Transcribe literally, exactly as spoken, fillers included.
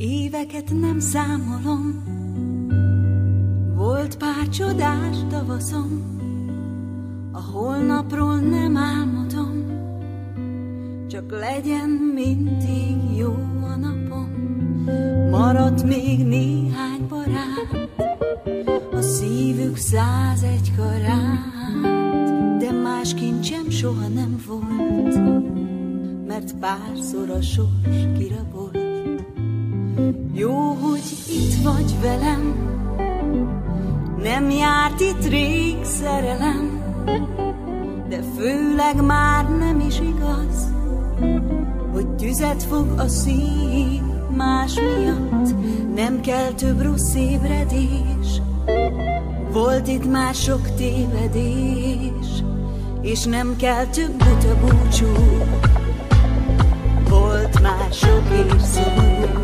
Éveket nem számolom, volt pár csodás tavaszom, a holnapról nem álmodom, csak legyen mindig jó a napom. Maradt még néhány barát, a szívük százegy karát, de más kincsem soha nem volt, mert párszor a sors kirabolt. Jó, hogy itt vagy velem, nem járt itt rég szerelem, de főleg már nem is igaz, hogy tüzet fog a szív más miatt. Nem kell több rossz ébredés, volt itt már sok tévedés, és nem kell több buta búcsú, volt már sok évszó.